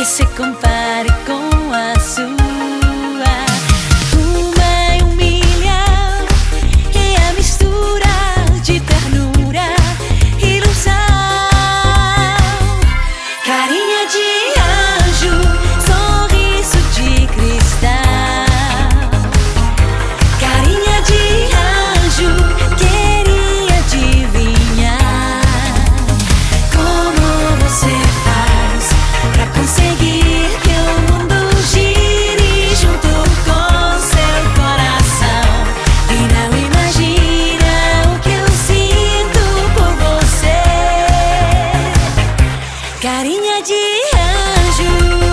que se compare com a sua. Uma é um milhão e a mistura de ternura e ilusão. Carinha de anjo, sorriso de cristal. Carinha de anjo, queria adivinhar como você faz pra conseguir que o mundo gire junto com seu coração. E não imagina o que eu sinto por você. Carinha de anjo.